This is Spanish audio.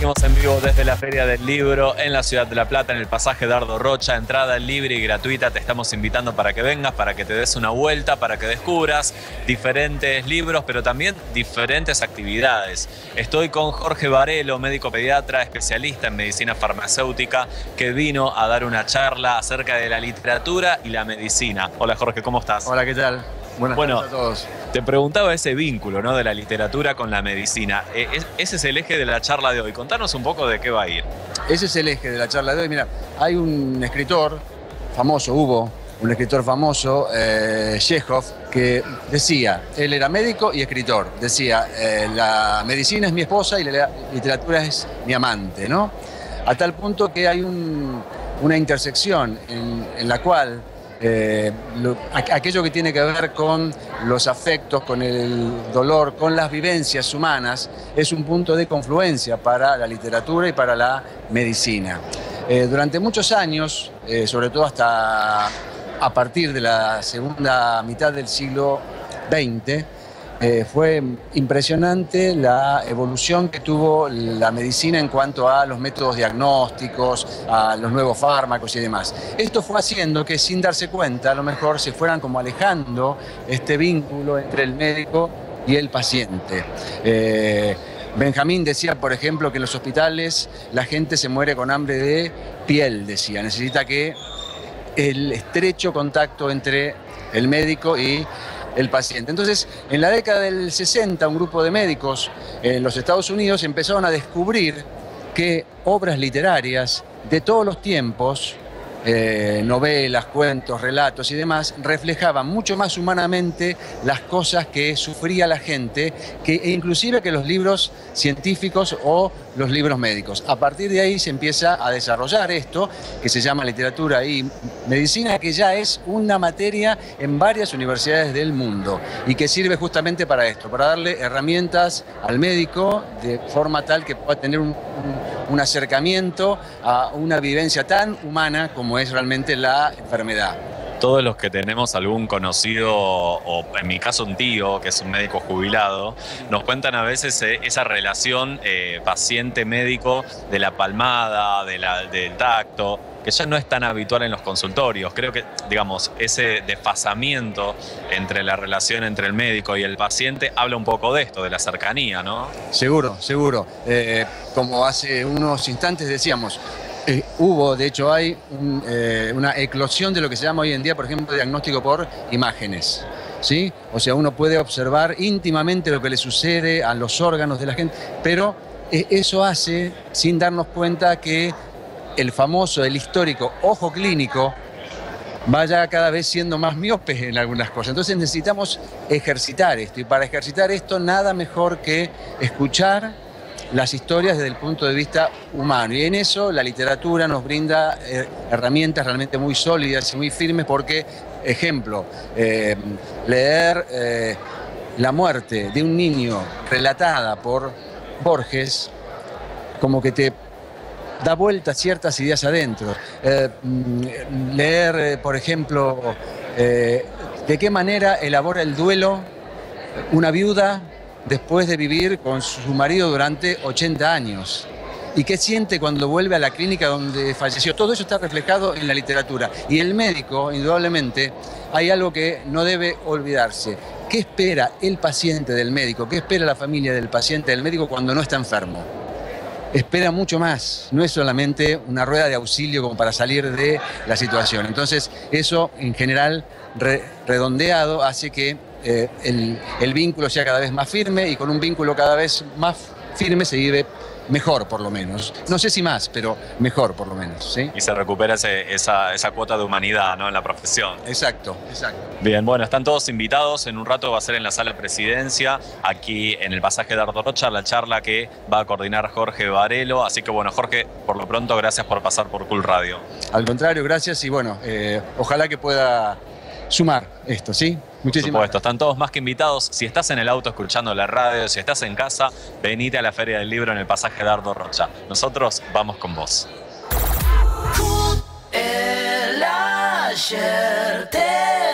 Seguimos en vivo desde la Feria del Libro en la ciudad de La Plata, en el pasaje Dardo Rocha. Entrada libre y gratuita. Te estamos invitando para que vengas, para que te des una vuelta, para que descubras diferentes libros, pero también diferentes actividades. Estoy con Jorge Varelo, médico pediatra, especialista en medicina farmacéutica, que vino a dar una charla acerca de la literatura y la medicina. Hola Jorge, ¿cómo estás? Hola, ¿qué tal? Buenas tardes a todos. Te preguntaba ese vínculo, ¿no?, de la literatura con la medicina. Ese es el eje de la charla de hoy. Contanos un poco de qué va a ir. Ese es el eje de la charla de hoy. Mira, hay un escritor famoso, hubo un escritor famoso, Chekhov, que decía, él era médico y escritor, decía, la medicina es mi esposa y la literatura es mi amante, ¿no? A tal punto que hay una intersección en la cual aquello que tiene que ver con los afectos, con el dolor, con las vivencias humanas, es un punto de confluencia para la literatura y para la medicina. Durante muchos años, sobre todo hasta a partir de la segunda mitad del siglo XX, fue impresionante la evolución que tuvo la medicina en cuanto a los métodos diagnósticos, a los nuevos fármacos y demás. Esto fue haciendo que, sin darse cuenta, a lo mejor se fueran como alejando este vínculo entre el médico y el paciente. Benjamín decía, por ejemplo, que en los hospitales la gente se muere con hambre de piel, decía. Necesita que el estrecho contacto entre el médico y el paciente. Entonces, en la década del 60, un grupo de médicos en los Estados Unidos empezaron a descubrir que obras literarias de todos los tiempos, novelas, cuentos, relatos y demás, reflejaban mucho más humanamente las cosas que sufría la gente, inclusive que los libros científicos o los libros médicos. A partir de ahí se empieza a desarrollar esto, que se llama literatura y medicina, que ya es una materia en varias universidades del mundo y que sirve justamente para esto, para darle herramientas al médico de forma tal que pueda tener un acercamiento a una vivencia tan humana como es realmente la enfermedad. Todos los que tenemos algún conocido, o en mi caso un tío, que es un médico jubilado, nos cuentan a veces esa relación paciente-médico, de la palmada, del tacto, que ya no es tan habitual en los consultorios. Creo que, digamos, ese desfasamiento entre la relación entre el médico y el paciente habla un poco de esto, de la cercanía, ¿no? Seguro, seguro. Como hace unos instantes decíamos, de hecho hay una eclosión de lo que se llama hoy en día, por ejemplo, diagnóstico por imágenes, ¿sí? O sea, uno puede observar íntimamente lo que le sucede a los órganos de la gente, pero eso hace, sin darnos cuenta, que el histórico ojo clínico vaya cada vez siendo más miope en algunas cosas. Entonces necesitamos ejercitar esto, y para ejercitar esto nada mejor que escuchar las historias desde el punto de vista humano. Y en eso la literatura nos brinda herramientas realmente muy sólidas y muy firmes porque, ejemplo, leer la muerte de un niño relatada por Borges, como que te da vuelta ciertas ideas adentro. Leer, por ejemplo, de qué manera elabora el duelo una viuda después de vivir con su marido durante 80 años. ¿Y qué siente cuando vuelve a la clínica donde falleció? Todo eso está reflejado en la literatura. Y el médico, indudablemente, hay algo que no debe olvidarse. ¿Qué espera el paciente del médico? ¿Qué espera la familia del paciente del médico cuando no está enfermo? Espera mucho más. No es solamente una rueda de auxilio como para salir de la situación. Entonces, eso, en general, redondeado, hace que el vínculo sea cada vez más firme, y con un vínculo cada vez más firme se vive mejor, por lo menos. No sé si más, pero mejor, por lo menos, ¿sí? Y se recupera esa cuota de humanidad, ¿no?, en la profesión. Exacto, exacto. Bien, bueno, están todos invitados. En un rato va a ser en la Sala Presidencia, aquí en el pasaje Dardo Rocha, la charla que va a coordinar Jorge Varelo. Así que, bueno, Jorge, por lo pronto, gracias por pasar por Cool Radio. Al contrario, gracias, y bueno, ojalá que pueda sumar esto, ¿sí? Muchísimas Por supuesto, están todos más que invitados. Si estás en el auto escuchando la radio, si estás en casa, venite a la Feria del Libro en el pasaje Dardo Rocha. Nosotros vamos con vos. El ayer te